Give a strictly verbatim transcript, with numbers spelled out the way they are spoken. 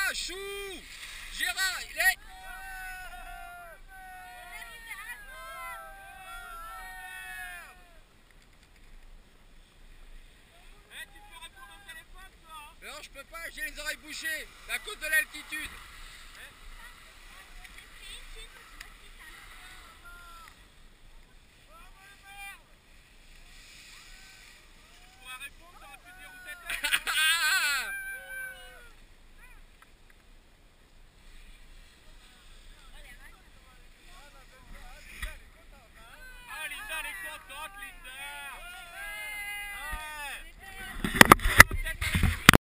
là, chou. Gérard, il est... Non, je peux pas, j'ai les oreilles bouchées, à cause de l'altitude. Ah, Linda, elle est contente, Linda.